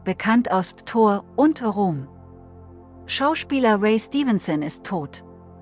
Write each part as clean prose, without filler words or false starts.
bekannt aus Thor und Rom. Schauspieler Ray Stevenson ist tot.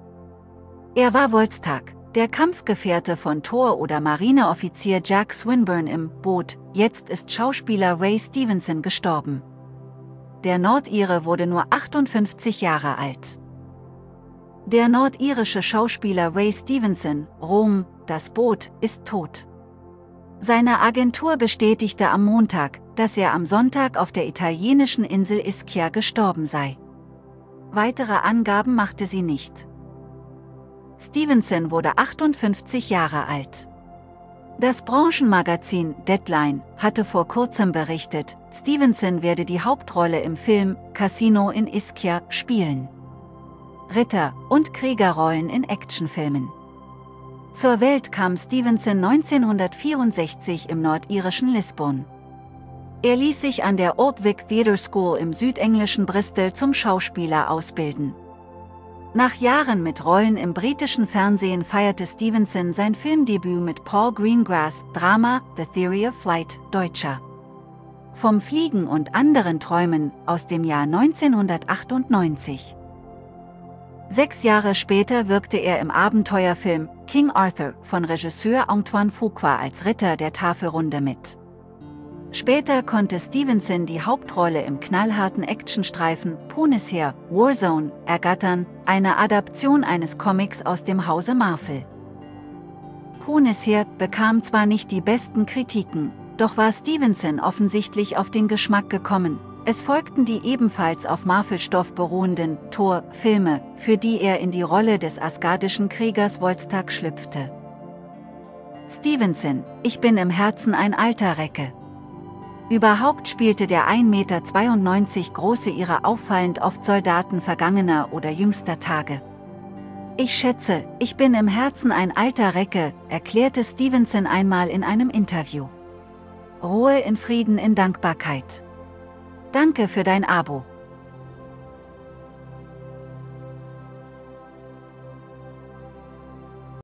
Er war Volstagg, der Kampfgefährte von Thor oder Marineoffizier Jack Swinburne im Boot. Jetzt ist Schauspieler Ray Stevenson gestorben. Der Nordire wurde nur 58 Jahre alt. Der nordirische Schauspieler Ray Stevenson, Rom, das Boot, ist tot. Seine Agentur bestätigte am Montag, dass er am Sonntag auf der italienischen Insel Ischia gestorben sei. Weitere Angaben machte sie nicht. Stevenson wurde 58 Jahre alt. Das Branchenmagazin Deadline hatte vor kurzem berichtet, Stevenson werde die Hauptrolle im Film Casino in Ischia spielen. Ritter- und Kriegerrollen in Actionfilmen. Zur Welt kam Stevenson 1964 im nordirischen Lisbon. Er ließ sich an der Old Vic Theatre School im südenglischen Bristol zum Schauspieler ausbilden. Nach Jahren mit Rollen im britischen Fernsehen feierte Stevenson sein Filmdebüt mit Paul Greengrass' Drama The Theory of Flight, Deutscher. Vom Fliegen und anderen Träumen aus dem Jahr 1998. 6 Jahre später wirkte er im Abenteuerfilm King Arthur von Regisseur Antoine Fuqua als Ritter der Tafelrunde mit. Später konnte Stevenson die Hauptrolle im knallharten Actionstreifen Punisher, Warzone ergattern, eine Adaption eines Comics aus dem Hause Marvel. Punisher bekam zwar nicht die besten Kritiken, doch war Stevenson offensichtlich auf den Geschmack gekommen. Es folgten die ebenfalls auf Marvel-Stoff beruhenden Thor-Filme, für die er in die Rolle des asgardischen Kriegers Volstagg schlüpfte. Stevenson, ich bin im Herzen ein alter Recke. Überhaupt spielte der 1,92 Meter große Ire auffallend oft Soldaten vergangener oder jüngster Tage. Ich schätze, ich bin im Herzen ein alter Recke, erklärte Stevenson einmal in einem Interview. Ruhe in Frieden in Dankbarkeit. Danke für dein Abo.